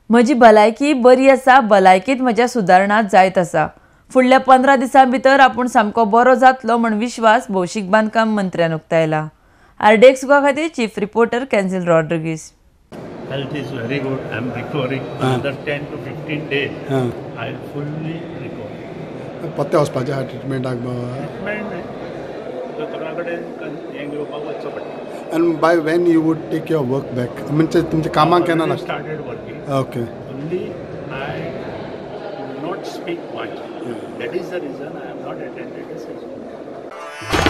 म्हजी भलायकी बरी आसा, भलायकीत म्हज्या सुदारणा जायत आसा. फुडल्या 15 दिसां भितर आपूण सामको बरो जातलो म्हण विश्वास भौशीक बांदकाम मंत्र्यान उक्तायला. आरडेक्सगो खातीर chief reporter Kenzil Rodrigues. Health is very good. I am recovering. Another 10 to 15 days. I will fully recover. पत्ते वचपाचें आहा ट्रिटमेंटाक बाबा. ट्रिटमेंट न्हय, दोतोरा कडेन हें घेवपाक वचचो पडटा. And by when you would take your work back? म्हणजे तुमच्या कामाक केन्ना लागता? Started working. Okay. Only I do not speak much. That is the reason I have not attended a session.